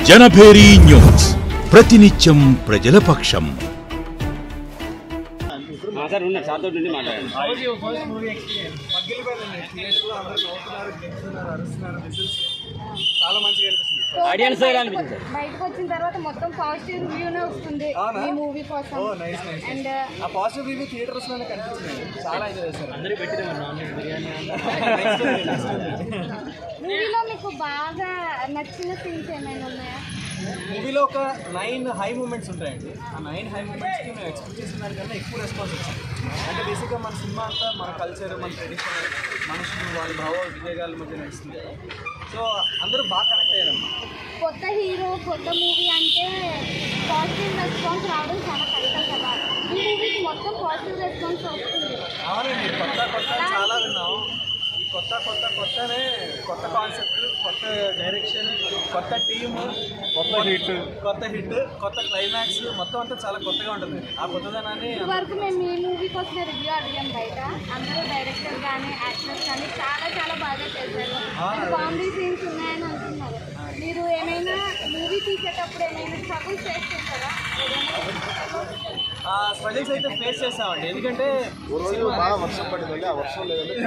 Janabheri news ప్రతినిత్యం ప్రజల పక్షం. చాలా మంచిగా అనిపిస్తుంది. ఆడియన్స్ బయటకు వచ్చిన తర్వాత మొత్తం పాజిటివ్ రివ్యూనే వస్తుంది ఈ మూవీ కోసం. అండ్ ఆ పాజిటివ్ రివ్యూ థియేటర్స్ లోనే కనిపిస్తుంది. చాలా ఎంజాయ్ చేశారు. అందరూ మూవీలో మీకు బాగా నచ్చిన సీన్స్ ఏమైనా ఉన్నాయా? మూవీలో ఒక 9 హై మూమెంట్స్ ఉంటాయండి. ఆ 9 హై మూమెంట్స్కి మేము ఎక్స్పెక్ట్ చేసిన దానికన్నా ఎక్కువ రెస్పాన్స్ వచ్చింది. అంటే బేసిక్గా మన సినిమా అంతా మన కల్చర్, మన ట్రెడిషన్, మనుషులు వాళ్ళ భావ వివేగాల మధ్య నడుస్తుంది. సో అందరూ బాగా కనెక్ట్ అయ్యారమ్మా. కొత్త హీరో, కొత్త మూవీ అంటే పాజిటివ్ రెస్పాన్స్ రావడం చాలా కష్టం కదా. ఈ మూవీకి మొత్తం పాజిటివ్ రెస్పాన్స్ వస్తుంది. అవునండి, కొత్త చాలా విన్నాం. ఈ కొత్తనే కొత్త కాన్సెప్ట్, కొత్త డైరెక్షన్, కొత్త టీము, కొత్త హిట్, కొత్త క్లైమాక్స్, మొత్తం అంతా చాలా కొత్తగా ఉంటుంది. ఆ కొత్తదనాన్ని వరకు మేము ఈ మూవీ కోసం రివ్యూ అడిగాం బయట. అందరూ డైరెక్టర్ కానీ యాక్టర్స్ కానీ చాలా బాగా చేశారు. కామెడీ సీన్స్ ఉన్నాయని అంటున్నారు. మీరు ఏమైనా మూవీ తీసేటప్పుడు ఏమైనా స్ట్రగుల్స్ ఫేస్ చేస్తారా? స్ట్రగుల్స్ అయితే ఫేస్ చేస్తామండి. ఎందుకంటే బాగా వర్షం పడిందండి. ఆ వర్షం లేదండి,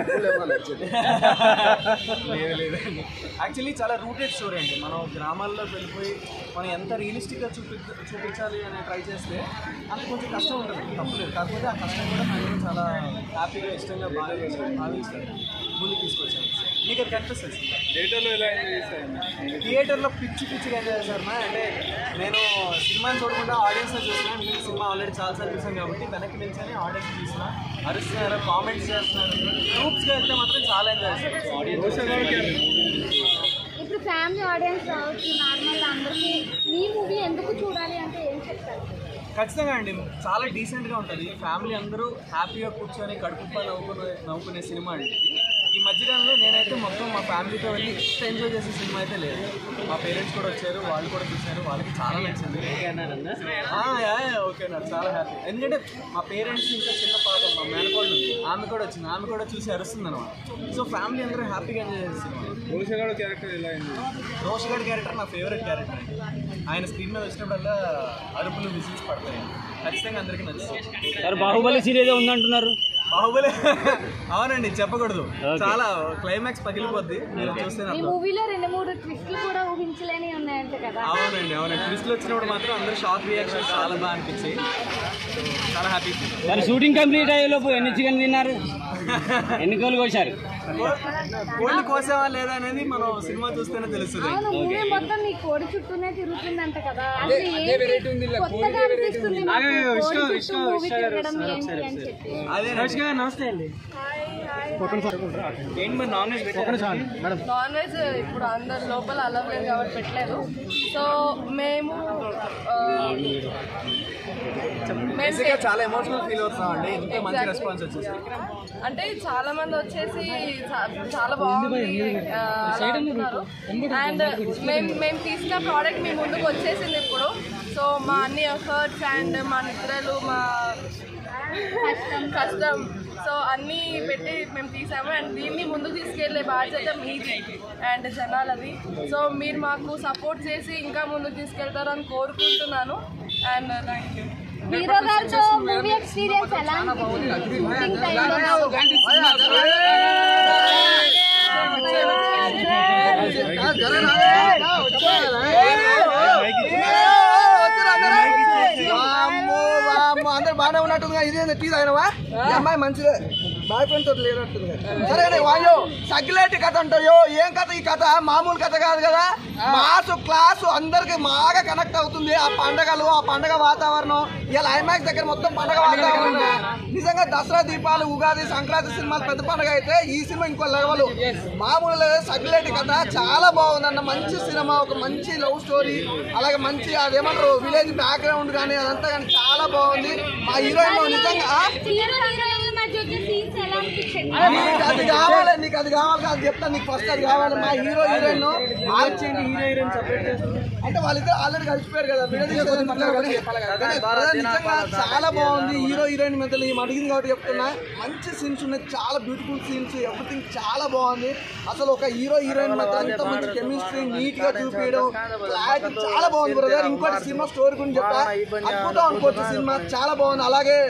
యాక్చువల్లీ చాలా రూటెడ్ స్టోరీ అండి. మనం గ్రామాల్లోకి వెళ్ళిపోయి మనం ఎంత రియలిస్టిక్గా చూపించాలి అని ట్రై చేస్తే అంత కొంచెం కష్టం ఉంటుంది, తప్పలేదు. కాకపోతే ఆ కష్టం కూడా నాకు చాలా హ్యాపీగా, ఇష్టంగా, బాగా భావిస్తాను. ముందుకు తీసుకొచ్చాను. మీకు అది కనిపిస్తుంది. థియేటర్లో ఎలా ఎంజాయ్ చేస్తాను? థియేటర్లో పిచ్చిగా ఎంజాయ్ చేస్తాను. అంటే నేను సినిమాని చూడకుండా ఆడియన్స్లో చూస్తున్నాను. ఎందుకంటే సినిమా ఆల్రెడీ చాలాసార్లు చూసాను కాబట్టి వెనక్కి నిల్చొని ఆడియన్స్ చూస్తున్నా, అరుస్తున్నారు, కామెంట్స్ చేస్తున్నారు. గ్రూప్స్గా వెళ్తే మాత్రం చాలా ఎంజాయ్ చేస్తారు ఆడియన్స్. ఇప్పుడు ఫ్యామిలీ ఆడియన్స్ కావచ్చు, నార్మల్ అందరికీ మీ మూవీ ఎందుకు చూడాలి అంటే ఏం చెప్తారు? ఖచ్చితంగా అండి, చాలా డీసెంట్గా ఉంటుంది. ఫ్యామిలీ అందరూ హ్యాపీగా కూర్చొని కడుపుప్ప నవ్వుకునే సినిమా అండి. ఈ మధ్యకాలంలో నేనైతే మొత్తం మా ఫ్యామిలీతో వెళ్ళి ఎంజాయ్ చేసే సినిమా అయితే లేదు. మా పేరెంట్స్ కూడా వచ్చారు, వాళ్ళు కూడా చూశారు, వాళ్ళకి చాలా నచ్చింది. ఓకే అన్నారు, చాలా హ్యాపీ. ఎందుకంటే మా పేరెంట్స్ ఇంకా చిన్న పాప, మా మేనకోళ్ళు ఉంది, ఆమె కూడా వచ్చింది, ఆమె కూడా చూసి అరుస్తుంది అనమాట. సో ఫ్యామిలీ అందరూ హ్యాపీగా ఎంజాయ్ చేసే సినిమా. రోషగాడ్ క్యారెక్టర్ ఎలా అయింది? రోషగాడ్ క్యారెక్టర్ నా ఫేవరెట్ క్యారెక్టర్ అండి. ఆయన స్క్రీన్ మీద వచ్చినప్పుడల్లా అరుపులు, విజిల్స్ పడతాయి. ఖచ్చితంగా అందరికీ నచ్చుతుంది. బాహుబలి సీరియల్ ఉందంటున్నారు. బాహుబలి అవునండి, చెప్పకూడదు. చాలా క్లైమాక్స్ పగిలిపోద్ది మీరు చూస్తే. ఈ మూవీలో 2-3 ట్విస్ట్లు కూడా ఊహించలేని ఉన్నాయంట కదా. అవునండి, ట్విస్ట్లు వచ్చినప్పుడు మాత్రం అందరూ షాక్ రియాక్షన్స్ చాలా బాగా అనిపించాయి. చాలా హ్యాపీ. షూటింగ్ కంప్లీట్ అయ్యేలోపు ఎన్ని చికెన్ తిన్నారు? ఎన్ని కోళ్ళు కోసారు? కోళ్ళు కోసావా లేదా అనేది మనం సినిమా చూస్తేనే తెలుస్తుంది. మూవీ మొత్తం మీ కోడి చుట్టూనే తిరుగుతుందంట కదా. నమస్తే అండి. నాన్ వెజ్ ఇప్పుడు అందరు లోపల అలవ్ లేదు కాబట్టి పెట్టలేదు. సో మేము చాలా ఎమోషనల్ ఫీల్ అవుతున్నామండి. ఇంత మంచి రెస్పాన్స్ వచ్చేసి. అంటే చాలా మంది వచ్చేసి చాలా బాగుంది అంటున్నారు. అండ్ మేము తీసిన ప్రోడక్ట్ మీ ముందుకు వచ్చేసింది ఇప్పుడు. సో మా అన్ని ఎఫర్ట్స్ అండ్ మా నిద్రలు, మా కష్టం, సో అన్నీ పెట్టి మేము తీసాము. అండ్ దీన్ని ముందుకు తీసుకెళ్లే బాధ్యత మీది అండ్ జనాలది. సో మీరు మాకు సపోర్ట్ చేసి ఇంకా ముందుకు తీసుకెళ్తారని కోరుకుంటున్నాను. And thank you. హీరో గారితో మూవీ ఎక్స్పీరియన్స్ ఎలా? అందరు బాగానే ఉన్నట్టుందిగా. ఇదే టీ తాగినవా? అమ్మాయి మంచిదే, బాయ్ ఫ్రెండ్ తోటి లేనట్టుంది. సరే వాయో సగ్గిలేటి కథ అంటాయో. ఏం కథ ఈ కథ? మామూలు కథ కాదు కదా. మాసు క్లాసు అందరికి బాగా కనెక్ట్ అవుతుంది. ఆ పండగలు, ఆ పండగ వాతావరణం. ఇలా ఐమాక్స్ దగ్గర మొత్తం పండగ వాతావరణం. నిజంగా దసరా, దీపాలు, ఉగాది, సంక్రాంతి సినిమాలు పెద్ద పండుగ అయితే ఈ సినిమా ఇంకో లెవెల్. మామూలు సగ్గిలేటి కథ చాలా బాగుందన్న. మంచి సినిమా, ఒక మంచి లవ్ స్టోరీ, అలాగే మంచి అదేమంటారు విలేజ్ బ్యాక్గ్రౌండ్ కానీ అదంతా కానీ చాలా బాగుంది. మా హీరోయిన్ నిజంగా అది కావాలి, నీకు అది కావాలి కాదు చెప్తాను, నీకు ఫస్ట్ అది కావాలి. మా హీరో హీరోయిన్ అంటే వాళ్ళిద్దరు ఆల్రెడీ కలిసిపోయారు కదా, చాలా బాగుంది. హీరో హీరోయిన్ మధ్యలో ఏం అడిగింది కాబట్టి చెప్తున్నా, మంచి సీన్స్ ఉన్నాయి, చాలా బ్యూటిఫుల్ సీన్స్, ఎవ్రీథింగ్ చాలా బాగుంది. అసలు ఒక హీరో హీరోయిన్ మధ్య అంత మంచి కెమిస్ట్రీ నీట్ గా చూపించడం, క్లారిటీ చాలా బాగుంది బ్రదర్. ఇంకోటి సినిమా స్టోరీ గురించి చెప్తా, అద్భుతం అనుకోవచ్చు సినిమా, చాలా బాగుంది. అలాగే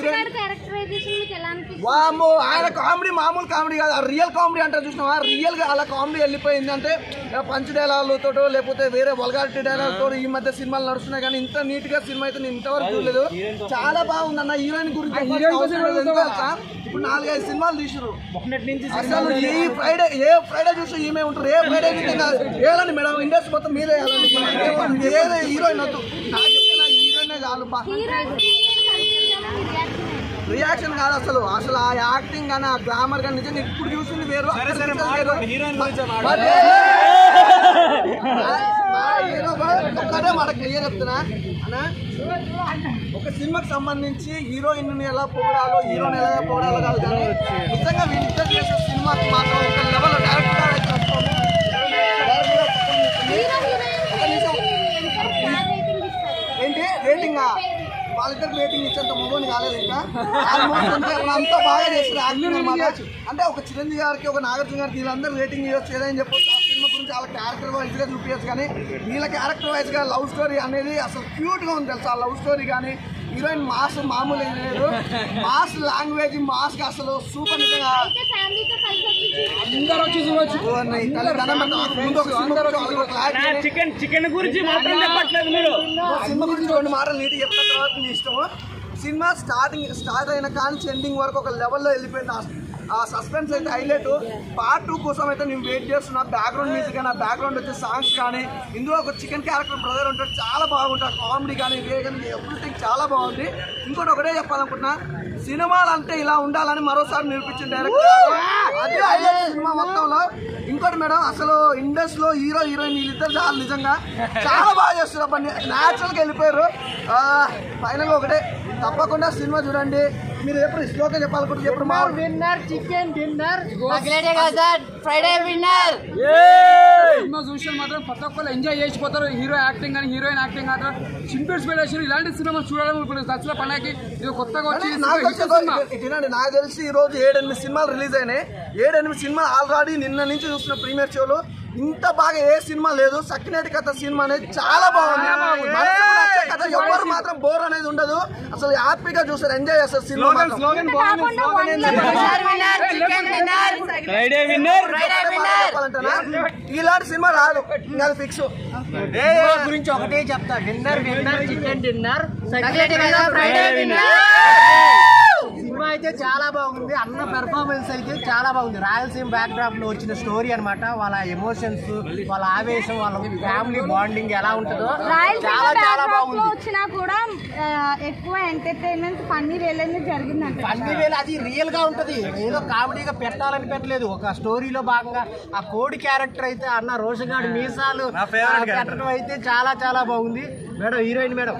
వామ్మో ఆయన కామెడీ మామూలు కామెడీ కాదు, రియల్ కామెడీ అంటే చూసినావా, రియల్ గా అలా కామెడీ వెళ్ళిపోయింది. అంటే పంచ్ డైలాగులతో లేకపోతే వేరే వల్గారిటీ డైలాగులతో ఈ మధ్య సినిమాలు నడుస్తున్నాయి, కానీ ఇంత నీట్ గా సినిమా అయితే నేను ఇంతవరకు చూడలేదు. చాలా బాగుంది అన్న. హీరోయిన్ గురించి ఇప్పుడు 4-5 సినిమాలు తీసారు. అసలు ఏ ఫ్రైడే చూసి ఈమె ఉంటారు, ఏ ఫ్రైడే వేయాలని మేడం, ఇండస్ట్రీ మొత్తం మీరే వేయాలని, ఏదే హీరోయిన్ వద్దు, నాకు చెప్తున్నా హీరోయినే చాలు. రియాక్షన్ కాదు అసలు, అసలు ఆ యాక్టింగ్ కానీ ఆ గ్లామర్ కానీ నిజంగా ఇప్పుడు చూసింది వేరు. ఒక్కటే మాట క్లియర్ చెప్తున్నా అన్నా, ఒక సినిమాకి సంబంధించి హీరోయిన్ ఎలా పొగడాలో హీరోని ఎలా పొగడాలో కాదు, కానీ నిజంగా వీళ్ళిద్దరు చేసే సినిమాకి మాత్రం ఒక లెవెల్ డైరెక్టర్ ఏంటి రేటింగ్, వాళ్ళిద్దరు రేటింగ్ ఇచ్చేంత మొబైల్ కాలేదు ఇంకా. ఆల్మోస్ట్ అంటే అంతా బాగా చేస్తారు యాక్టింగ్ అనమాట. అంటే ఒక చిరంజీవి గారికి, ఒక నాగార్జున గారికి వీళ్ళందరూ రేటింగ్ ఇవ్వచ్చు ఏదని చెప్పొచ్చు. ఆ సినిమా గురించి వాళ్ళ క్యారెక్టర్ వైజ్ గా చూపించచ్చు, కానీ వీళ్ళ క్యారెక్టర్ వైజ్ గా లవ్ స్టోరీ అనేది అసలు క్యూట్ గా ఉంది తెలుసా. ఆ లవ్ స్టోరీ కానీ హీరోయిన్ మాస్ మామూలు ఏం లేదు, మాస్ లాంగ్వేజ్ మాస్ గా అసలు సూపర్. నిజంగా అందరూ వచ్చి చూడవచ్చు. చికెన్ గురించి మాత్రం చెప్పట్లేదు మీరు, సినిమా గురించి 2 మాటలు నీటి చెప్తా తర్వాత మీ ఇష్టము. సినిమా స్టార్ట్ అయిన కానీ ఎండింగ్ వరకు ఒక లెవెల్లో వెళ్ళిపోయింది. ఆ సస్పెన్స్ అయితే హైలైట్. పార్ట్ 2 కోసం అయితే నేను వెయిట్ చేస్తున్నా. బ్యాక్గ్రౌండ్ మ్యూజిక్ కానీ, ఆ బ్యాక్గ్రౌండ్ వచ్చే సాంగ్స్ కానీ, ఇందులో ఒక చికెన్ క్యారెక్టర్ బ్రదర్ ఉంటాడు, చాలా బాగుంటాడు. కామెడీ కానీ వే కానీ ఎవ్రీథింగ్ చాలా బాగుంది. ఇంకోటి ఒకటే చెప్పాలనుకుంటున్నా, సినిమాలు అంటే ఇలా ఉండాలని మరోసారి నిరూపించింది డైరెక్టర్, అదే హైలైట్ సినిమా మొత్తంలో. ఇంకోటి మేడం, అసలు ఇండస్ట్రీలో హీరో హీరోయిన్ వీళ్ళిద్దరు చాలా నిజంగా చాలా బాగా చేస్తున్నారు, న్యాచురల్గా వెళ్ళిపోయారు. ఫైనల్గా ఒకటే, తప్పకుండా సినిమా చూడండి. మీరు ఎప్పుడు శ్లోకం చెప్పాలనుకుంటే చెప్పండి. మా winner chicken dinner Friday winner సినిమా చూసిన మాత్రం ప్రతి ఒక్కరు ఎంజాయ్ చేసిపోతారు. హీరో యాక్టింగ్ కానీ హీరోయిన్ యాక్టింగ్ మాత్రం సింపుల్ స్పెడేషన్. ఇలాంటి సినిమా చూడడం ఇప్పుడు దసరా పండగకి ఇది కొత్తగా వచ్చి నాకు తెలిసి ఈ రోజు 7-8 సినిమాలు రిలీజ్ అయినాయి. 7-8 సినిమాలు ఆల్రెడీ నిన్న నుంచి చూస్తున్న ప్రీమియర్ షోలో. ఇంత బాగా ఏ సినిమా లేదు. సక్కినేటి కథ సినిమా అనేది చాలా బాగుంది. కథ ఎవరు మాత్రం బోర్ అనేది ఉండదు, అసలు హ్యాపీగా చూస్తారు, ఎంజాయ్ చేస్తారు సినిమా. ఇలాంటి సినిమా రాదు, అది ఫిక్స్. గురించి ఒకటే చెప్తా, విన్నర్ విన్నర్ చికెన్ డిన్నర్ సినిమా అయితే చాలా బాగుంది. అన్న పెర్ఫార్మెన్స్ అయితే చాలా బాగుంది. రాయలసీమ బ్యాక్ డ్రాప్ లో వచ్చిన స్టోరీ అనమాట. వాళ్ళ ఎమోషన్స్, వాళ్ళ ఆవేశం, వాళ్ళ ఫ్యామిలీ బాండింగ్ ఎలా ఉంటుందో చాలా చాలా బాగుంది. వచ్చినా కూడా ఎక్కువ ఎంటర్టైన్మెంట్ ఫన్నీ వేలనే జరిగిందంట. ఫన్నీ వేలు అది రియల్ గా ఉంటది, ఏదో కామెడీగా పెట్టాలని పెట్టలేదు. ఒక స్టోరీలో భాగంగా ఆ కోడి క్యారెక్టర్ అయితే అన్న రోషగాడి మీసాలు పెట్టడం అయితే చాలా చాలా బాగుంది. Madam heroine madam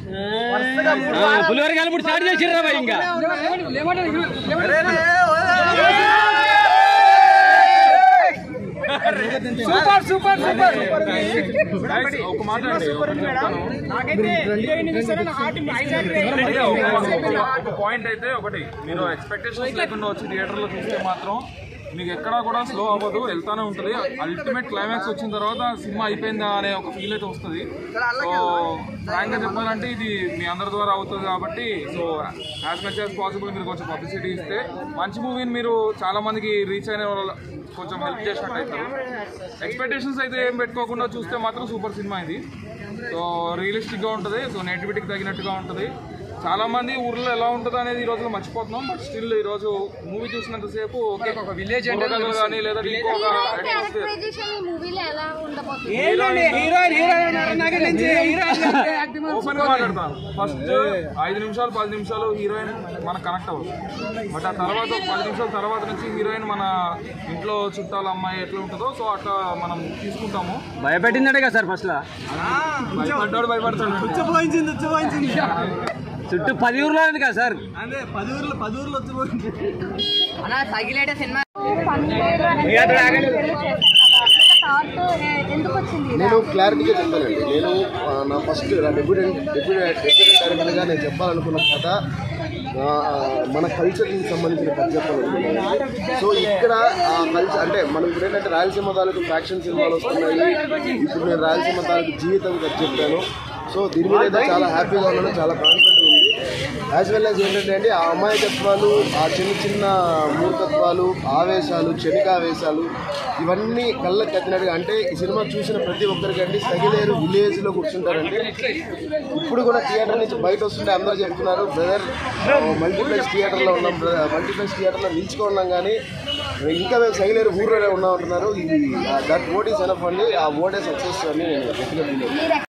super super super. ఒక మాట పాయింట్ అయితే ఒకటి, మీరు ఎక్స్పెక్టేషన్స్ లేకుండా వచ్చి థియేటర్లో చూస్తే మాత్రం మీకు ఎక్కడా కూడా స్లో అవ్వదు, వెళ్తానే ఉంటుంది. అల్టిమేట్ క్లైమాక్స్ వచ్చిన తర్వాత సినిమా అయిపోయిందా అనే ఒక ఫీల్ అయితే వస్తుంది. సో ఫ్రాంక్గా చెప్పాలంటే ఇది మీ అందరి ద్వారా అవుతుంది కాబట్టి, so as much as possible మీరు కొంచెం పబ్లిసిటీ ఇస్తే మంచి మూవీని మీరు చాలా మందికి రీచ్ అయిన కొంచెం హెల్ప్ చేసినట్టు అవుతారు. ఎక్స్పెక్టేషన్స్ అయితే ఏం పెట్టుకోకుండా చూస్తే మాత్రం సూపర్ సినిమా ఇది. సో రియలిస్టిక్గా ఉంటుంది, సో నేటివిటీకి తగినట్టుగా ఉంటుంది. చాలా మంది ఊర్లో ఎలా ఉంటుందో అనేది ఈ రోజు మర్చిపోతున్నాం. బట్ స్టిల్ ఈ రోజు మూవీ చూసినంతసేపు విలేజ్ కానీ లేదా ఓపెన్ గా మాట్లాడతాను. ఫస్ట్ 5 నిమిషాలు 10 నిమిషాలు హీరోయిన్ మనకు కనెక్ట్ అవ్వదు. బట్ ఆ తర్వాత 10 నిమిషాల తర్వాత నుంచి హీరోయిన్ మన ఇంట్లో చుట్టాల అమ్మాయి ఎట్లా ఉంటుందో సో అట్లా మనం తీసుకుంటాము. భయపెట్టిందటే కదా సార్ ఫస్ట్ లో, భయపడ్డాడు భయపడతాడు. చుట్టూ 10 ఊర్లో ఉంది కదా సార్. అదే 10 ఊర్లు వచ్చిపోయింది. నేను క్లారిటీగా చెప్తానండి. నేను నా ఫస్ట్ డెప్యూటీ డైరెక్టర్గా నేను చెప్పాలనుకున్న కథ మన కల్చర్కి సంబంధించిన కథ చెప్పాలనుకున్నాను. సో ఇక్కడ కల్చర్ అంటే మనం ఇప్పుడు ఏంటంటే రాయలసీమ తాలూకు ఫ్యాక్షన్ సినిమాలు వస్తున్నాయి. ఇప్పుడు నేను రాయలసీమ తాలూకు జీవితం కథ చెప్పాను. సో దీని మీద అయితే చాలా హ్యాపీగా ఉన్నాను, చాలా కాన్ఫిడెంట్ ఉంది. యాజ్ వెల్ యాజ్ ఏంటంటే అండి ఆ అమాయకత్వాలు, ఆ చిన్న మూర్ఖత్వాలు, ఆవేశాలు, క్షణికావేశాలు ఇవన్నీ కళ్ళకి కట్టినట్టుగా అంటే ఈ సినిమా చూసిన ప్రతి ఒక్కరికి అండి సగిలేరు విలేజ్లో కూర్చుంటారండి. ఇప్పుడు కూడా థియేటర్ నుంచి బయట వస్తుంటే అందరూ చెప్తున్నారు బ్రదర్ మల్టీప్లెక్స్ థియేటర్లో ఉన్నాం, మల్టీప్లెక్స్ థియేటర్లో నిల్చుకున్నాం కానీ ఇంకా మేము సగిలేరు ఊర్లోనే ఉన్నాం అంటున్నారు. ఇది దట్ ఓట్ ఈస్ ఎనఫ్ అండి. ఆ ఓటే సక్సెస్ అని నేను చెప్పినట్టు